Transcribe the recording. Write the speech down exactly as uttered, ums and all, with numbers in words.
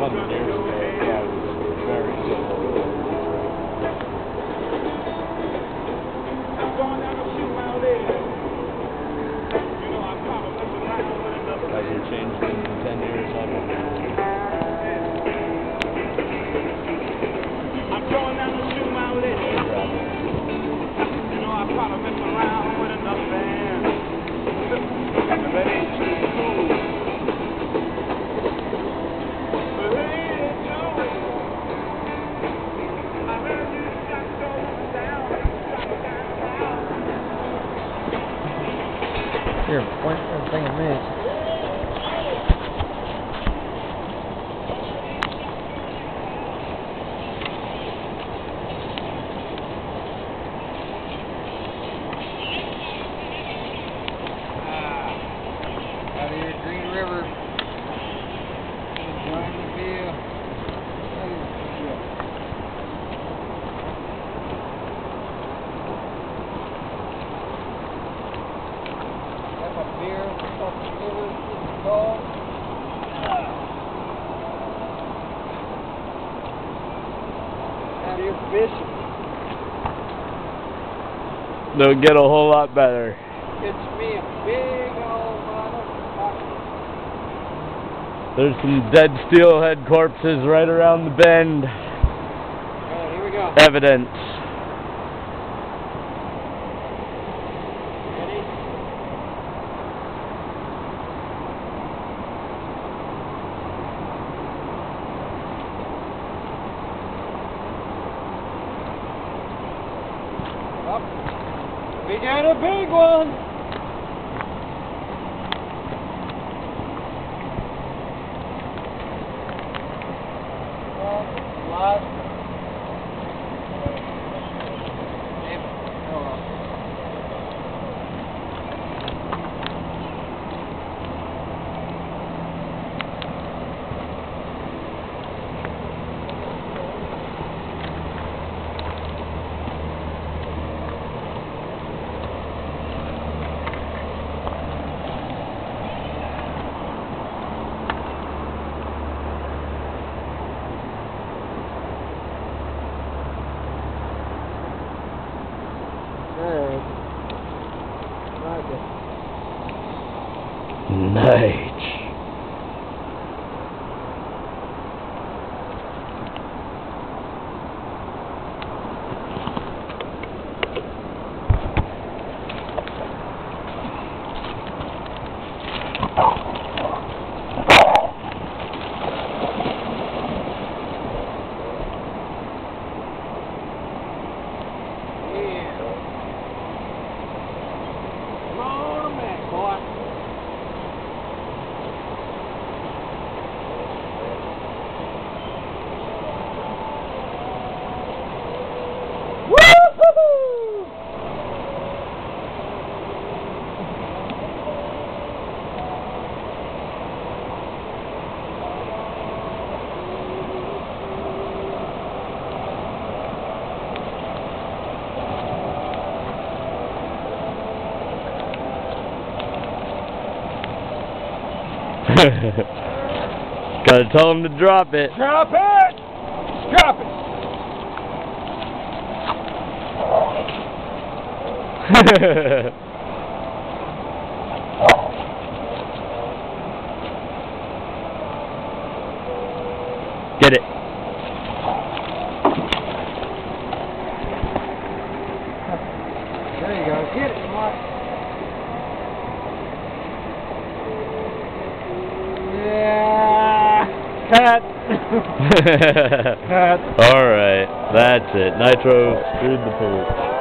hundred years ago, yeah, it was very simple. Has it changed in ten years? I don't know. I'm going down to shoot my lady. You know, I probably mess around with another band. But ain't too cool. But hey, Joey, I heard you shot going down. Here, point that thing at me. Out of here, Green River. Enjoying the view. Got my beer, off the river, getting cold. Out here fishing. They'll get a whole lot better. It's me a big old motherfucker. There's some dead steelhead corpses right around the bend. Alright, here we go. Evidence. Ready? Up. We got a big one. Last. Damn it. Oh well. Nice. Gotta tell him to drop it. Drop it! Drop it! Get it. There you go. Get it, Mark. Yeah. Cut. Cut. Alright, that's it. Nitro screwed the pool.